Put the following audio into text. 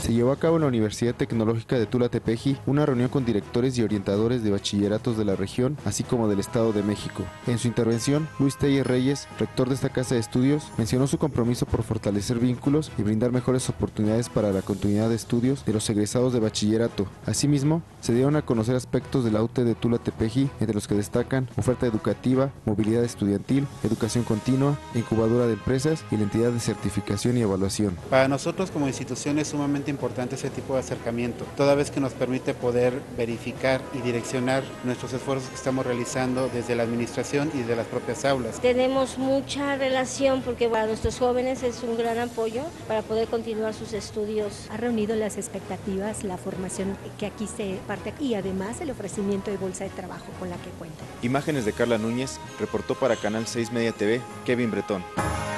Se llevó a cabo en la Universidad Tecnológica de Tula-Tepeji una reunión con directores y orientadores de bachilleratos de la región, así como del Estado de México. En su intervención, Luis Telles Reyes, rector de esta casa de estudios, mencionó su compromiso por fortalecer vínculos y brindar mejores oportunidades para la continuidad de estudios de los egresados de bachillerato. Asimismo, se dieron a conocer aspectos de la UT de Tula-Tepeji, entre los que destacan oferta educativa, movilidad estudiantil, educación continua, incubadora de empresas y la entidad de certificación y evaluación. Para nosotros como institución es sumamente importante ese tipo de acercamiento, toda vez que nos permite poder verificar y direccionar nuestros esfuerzos que estamos realizando desde la administración y de las propias aulas. Tenemos mucha relación porque para nuestros jóvenes es un gran apoyo para poder continuar sus estudios. Ha reunido las expectativas, la formación que aquí se parte y además el ofrecimiento de bolsa de trabajo con la que cuenta. Imágenes de Carla Núñez, reportó para Canal 6 Media TV, Kevin Bretón.